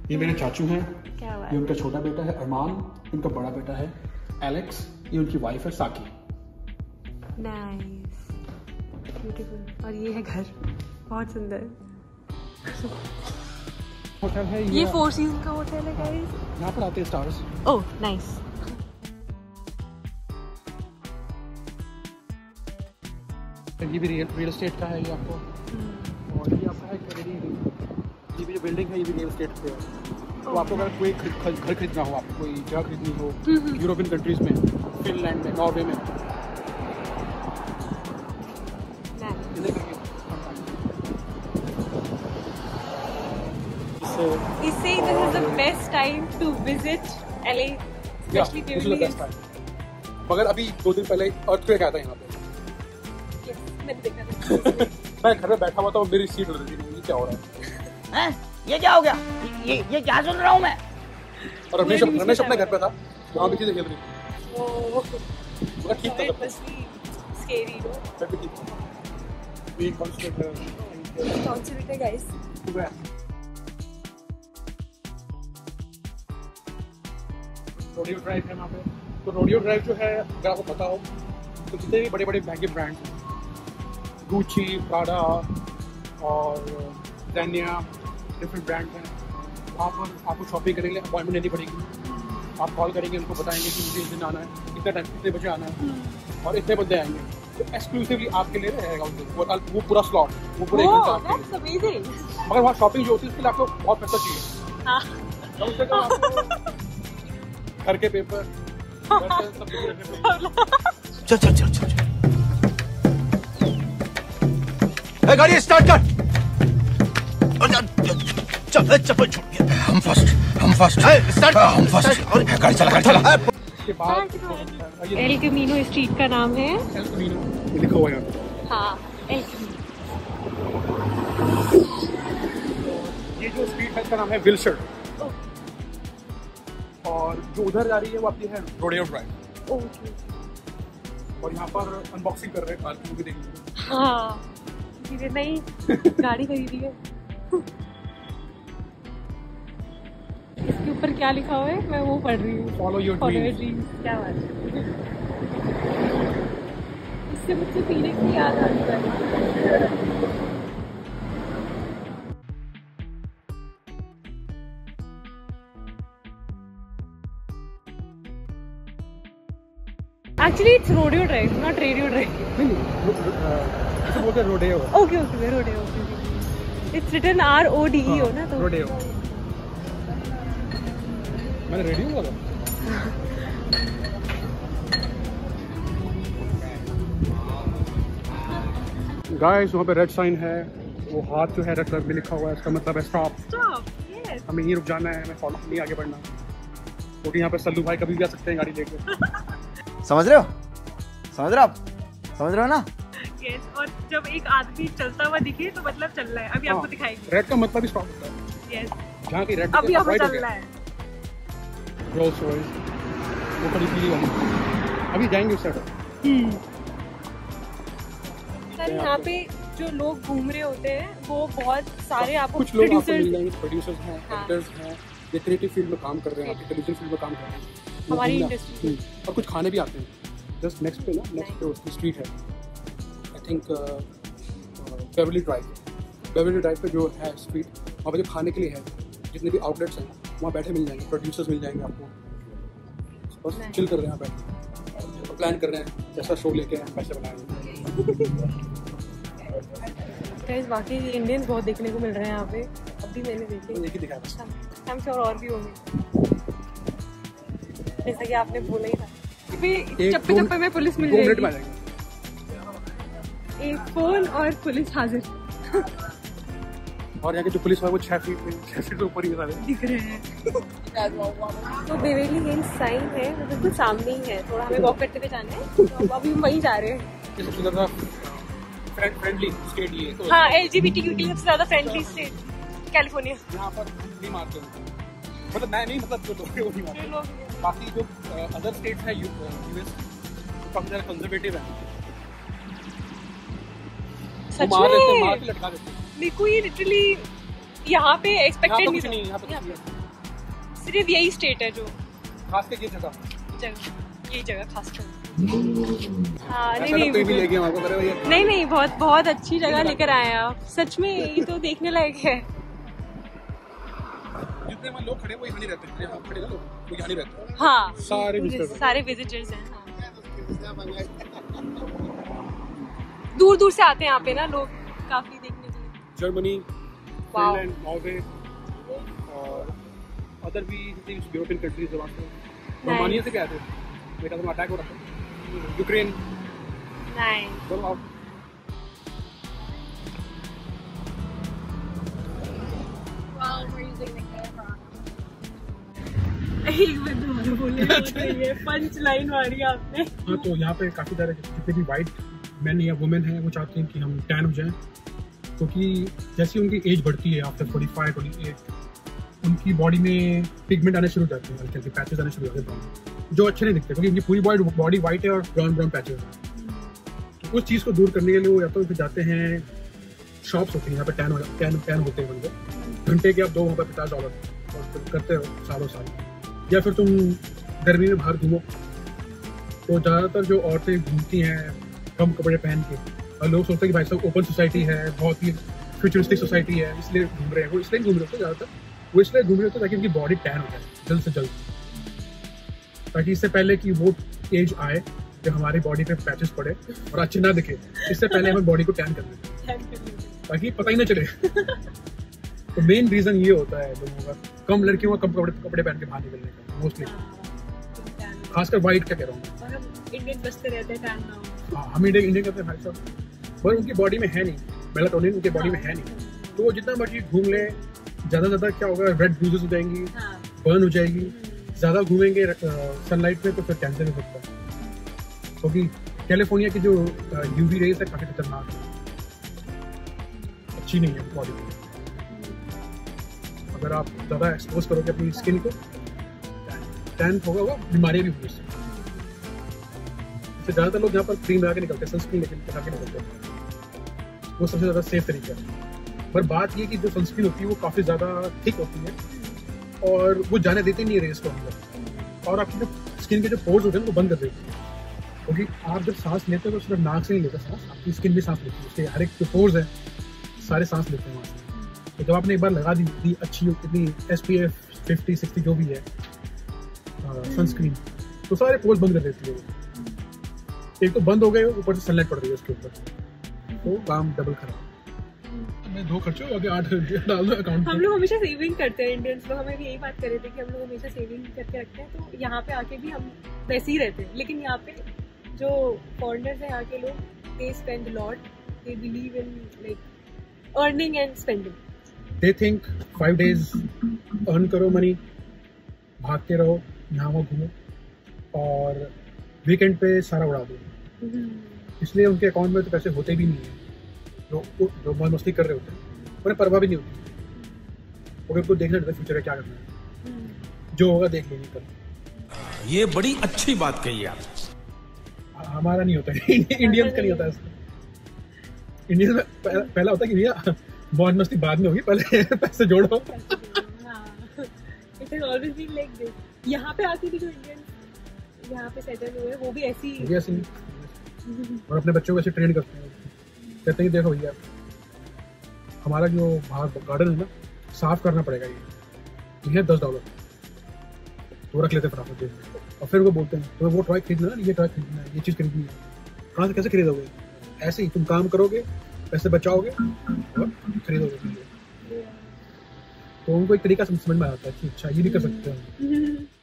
ये मेरे चाचू हैं। क्या बात। ये उनका छोटा बेटा है अरमान, उनका बड़ा बेटा है एलेक्स, ये उनकी वाइफ है साकी। Nice, beautiful. और ये है घर, बहुत सुंदर। होटल है ये 4 सीजन का होटल है गाइस। यहाँ पर आते हैं स्टार्स। Oh nice. ये भी रियल एस्टेट का है ये आपको। और ये आपका है ये भी जो बिल्डिंग है ये भी रियल एस्टेट पे है। तो आपको अगर कोई घर खरीदना हो, आपको कोई जगह खरीदनी हो यूरोपियन कंट्रीज में, फिनलैंड में, नॉर्वे में, He's saying this is the best time to visit LA, especially during this time. मगर अभी 2 दिन पहले अर्थक्वेक आया था यहाँ पे। Yes, मैंने देखा। मैं घर में बैठा हुआ था और मेरी सीट उड़ रही थी। ये क्या हो रहा है? ये क्या हो गया? ये क्या सुन रहा हूँ मैं? और रमेश अपने घर पे था, वहाँ भी चीजें खेल रही थी। मगर ठीक था सब। Scary, no? मैं भी ठीक था। We concentrate. Concentrate, guys. Rodeo Drive है वहाँ पे। तो रोडियो ड्राइव जो है अगर आपको पता हो तो जितने भी बड़े बड़े महंगे ब्रांड हैं, गुची, प्राडा और ज़ेनिया, डिफरेंट ब्रांड हैं, वहाँ पर आपको शॉपिंग करने के लिए अपॉइंटमेंट लेनी पड़ेगी। आप कॉल करेंगे, उनको बताएंगे कि मुझे इस दिन आना है, इतना टाइम, इतने बजे आना है और इतने बंदे आएंगे। तो एक्सक्लूसिवली आपके लिए रहेगा वो पूरा स्लॉट, वो पूरे 1 घंटा आपके लिए। मगर वहाँ शॉपिंग जो होती है उसके लिए आपको बहुत पैसा चाहिए। कम से कम घर के पेपर चल चल चल चल गाड़ी स्टार्ट कर। चल चप्पल छूट गया। हम फर्स्ट स्टार्ट। हम फर्स्ट। गाड़ी चला। इसके बाद एल कैमिनो स्ट्रीट का नाम है। एल कैमिनो ये लिखा हुआ है यहाँ। हाँ, एल कैमिनो। ये जो स्ट्रीट है इसका नाम है विल्शर। और जो उधर जा रही है वो आपकी है रोडियो ड्राइव। और यहाँ पर अनबॉक्सिंग कर रहे हैं कार की, भी देख लीजिए। हाँ, धीरे नई गाड़ी खरीदी है। इसके ऊपर क्या लिखा हुआ है मैं वो पढ़ रही हूँ। Follow your dreams. क्या बात है। इससे मुझे फीनिक्स की याद आ रही है। Actually, it's rodeo drive, not radio drive. नहीं, बोलते हैं रोडेओ। Okay, rodeo. It's written RODEO ना तो। रोडेओ। मैंने रेडियो बोला। गाइस वहाँ पे रेड साइन है, वो हाथ जो है रेड कलर में लिखा हुआ है, इसका मतलब है स्टॉप। Stop. Yes. हमें यहीं रुक जाना है, हमें फॉलो नहीं आगे बढ़ना। क्योंकि यहाँ पे सल्लू भाई कभी भी आ सकते हैं गाड़ी लेके। समझ रहे हो ना? Yes, और जब एक आदमी चलता हुआ दिखे तो मतलब चल रहा है। अभी आपको दिखाएंगे। रेड का मतलब ही स्टॉप होता है। Yes. जहाँ की रेड अभी आपको चल रहा है। रोल्स रॉयस वो बड़ी पीली वाली। अभी जाएंगे उस साइड। सर यहाँ पे जो लोग घूम रहे होते हैं वो बहुत सारे आपको कुछ लोग आपको मिल जाएंगे, प्रोड्यूसर्स हैं, एक्टर्स हैं, ये क्रिएटिव फील्ड में काम कर रहे हैं, टेलीविजन फील्ड में काम कर रहे हैं, हमारी इंडस्ट्री। और कुछ खाने भी आते हैं। जस्ट नेक्स्ट पे उसकी स्ट्रीट है, आई थिंक बेवरली ड्राइव पे जो है स्ट्रीट, वहाँ पे जो खाने के लिए है, जितने भी आउटलेट्स हैं वहाँ बैठे मिल जाएंगे, प्रोड्यूसर्स मिल जाएंगे आपको। बस चिल कर रहे हैं बैठे, प्लान कर रहे हैं जैसा शो लेके हैं पैसे बनाएंगे। गाइस बाकी इंडियंस बहुत देखने को मिल रहे हैं यहाँ पे। अभी मैंने देखे। आई एम श्योर और भी होंगे, जैसा कि आपने बोला ही था। चप्पे में पुलिस मिल जाएगी। एक फोन और पुलिस हाजिर। और यहाँ के जो पुलिस वाले वो 6 फीट से ऊपर ही दिख रहे हैं। तो बेवरली हिल्स साइन है, वो बिल्कुल सामने ही है। थोड़ा हमें वॉक करते हुए जाना है, तो अभी हम वहीं जा रहे हैं। सबसे ज़्यादा फ्रेंडली स्टेट ये तो। हाँ, LGBTQ के सबसे ज़्यादा फ्रेंडली स्टेट कैलिफोर्निया। यहाँ पर नहीं मारते हैं, मतलब मैं नहीं, मतलब जो लोग वो नहीं मारते। बाकी जो अदर स्टेट्स है यूएस काफी ज़्यादा कंजर्वेटिव है, सच मार देते हैं, मार के लटका देते हैं। मेरे को ये लिटरली यहाँ पे एक्सपेक्टेड नहीं था। यहाँ पे सिर्फ यही स्टेट है जो खास के ये जगह यही जगह खास कर। हाँ नहीं नहीं बहुत अच्छी जगह लेकर आए हैं आप, सच में ये तो देखने लायक है। जितने लोग खड़े वो यहाँ नहीं रहते, यहाँ खड़े ना लोग वो यहाँ नहीं रहते। हाँ सारे विजिटर्स हैं। दूर दूर से आते हैं यहाँ पे ना लोग काफी देखने के लिए। जर्मनी, फिनलैंड, नॉर्वे और अदर भी यूरोपियन कंट्रीज से रोमानिया से क्या थे, मेरा तो अटैक हो रहा था, यूक्रेन। पंच लाइन मारी आपने। हाँ, तो यहाँ पे काफी सारे जितने भी वाइट मैन या वुमेन हैं वो चाहते हैं कि हम टैन हो जाएं, क्योंकि जैसे उनकी एज बढ़ती है आफ्टर 45-48 उनकी बॉडी में पिगमेंट आने शुरू हो जाते हैं, हल्के हल्के पैचेस आने शुरू हो जाते हैं जो अच्छे नहीं दिखते, क्योंकि उनकी पूरी बॉडी वाइट है और ब्राउन पैचेस हैं। तो उस चीज़ को दूर करने के लिए वो या तो फिर जाते हैं, शॉप्स होती हैं यहाँ पे टैन होते हैं बंदे, घंटे के आप दो वहाँ पर $50 करते हो सालों साल। या फिर तुम गर्मी में बाहर घूमो, तो ज़्यादातर जो औरतें घूमती हैं कम कपड़े पहन के, और लोग सोचते हैं कि भाई साहब ओपन सोसाइटी है, बहुत ही फ्यूचरिस्टिक सोसाइटी है, इसलिए घूम रहे हैं। वो इसलिए घूम रहे होते ज़्यादातर, वो इसलिए घूम रहे होते ताकि उनकी बॉडी टैन हो जाए जल्द से जल्द, ताकि इससे पहले कि वो एज आए जब हमारी बॉडी पे पैचेस पड़े और अच्छे ना दिखे, इससे पहले हमें बॉडी को टैन कर दें ताकि पता ही ना चले। तो मेन रीजन ये होता है लोगों का, कम लड़कियों का कम कपड़े पहन के बाहर निकलने का, मोस्टली खासकर वाइट का कह रहा हूँ। इंडियन बसते रहते हैं टैन ना। हाँ, हम इंडियन करते हैं भाई साहब, पर उनकी बॉडी में है नहीं, मेलाटोनिन उनकी बॉडी में है नहीं, तो वो जितना मर्जी घूम ले, ज़्यादा क्या होगा, रेड ब्रूजेस हो जाएंगी, बर्न हो जाएगी। ज़्यादा घूमेंगे सनलाइट में तो फिर कैंसर हो सकता है, क्योंकि कैलिफोर्निया की जो यूवी रेज है काफ़ी खतरनाक है, अच्छी नहीं है बॉडी में। अगर आप ज़्यादा एक्सपोज करोगे अपनी स्किन को, टैन होगा, वो बीमारियाँ भी होंगी। इससे ज़्यादातर लोग यहाँ पर क्रीम लगा के निकलते हैं, सनस्क्रीन लगा के निकलते हैं, वो सबसे ज़्यादा सेफ तरीका है। पर बात ये कि जो सनस्क्रीन होती है वो काफ़ी ज़्यादा थिक होती है और वो जाने देती नहीं है रेस को अंदर, और आपकी जो स्किन के जो पोर्स होते हैं वो बंद कर देती है, क्योंकि आप जब सांस लेते हो तो सिर्फ नाक से नहीं लेते सांस, आपकी स्किन भी सांस लेती है, उसके हर एक जो पोर्स है सारे सांस लेते हैं वहाँ से। तो जब आपने एक बार लगा दी अच्छी इतनी SPF 50-60 जो भी है सनस्क्रीन, तो सारे पोर्स बंद कर देती है। एक तो बंद हो गए, ऊपर से सनलाइट पड़ रही है उसके ऊपर, तो काम डबल खराब। मैं 2 खर्चो आगे 8 डाल दो अकाउंट। हम लोग हमेशा सेविंग करते हैं, इंडियंस लोग, हमें भी यही बात कर रहे थे कि हम लोग हमेशा सेविंग करके रखते हैं, तो यहाँ पे आके भी हम वैसे ही रहते हैं। लेकिन यहाँ पे जो फॉरेनर्स हैं यहाँ के लोग, they spend lot, they believe in like earning and spending. They think 5 days earn करो मनी, भागते रहो, यहाँ वहाँ घूमो और वीकेंड पे सारा उड़ा दो, इसलिए उनके अकाउंट में तो पैसे होते भी नहीं है। जो मन मस्ती कर रहे होते हैं उन्हें परवाह भी नहीं होती, अगर उनको देखना रहता है फ्यूचर में क्या करना है, जो होगा देख लेंगे कल। ये बड़ी अच्छी बात कही आप। हमारा नहीं होता, इंडियंस का नहीं होता ऐसा। इंडियंस में पहला होता है कि भैया बहुत मस्ती बाद में होगी, पहले पैसे जोड़ो। It has always been like this. यहाँ पे आती थी जो इंडियंस यहाँ पे सेटल हुए, वो भी ऐसी और अपने बच्चों को ऐसे ट्रेन करते हैं, कहते हैं देखो भैया हमारा जो बाहर गार्डन है ना, साफ करना पड़ेगा, ये $10 तो रख लेते फटाफट जेब में, और फिर वो बोलते हैं तो वो टॉय खरीदना है, ये टॉय खरीदना है, ये चीज़ खरीदनी है। कहाँ से कैसे खरीदोगे? ऐसे ही तुम काम करोगे, पैसे बचाओगे और खरीदोगे। तो उनको एक तरीका समझ में आता है कि अच्छा ये भी कर सकते हैं।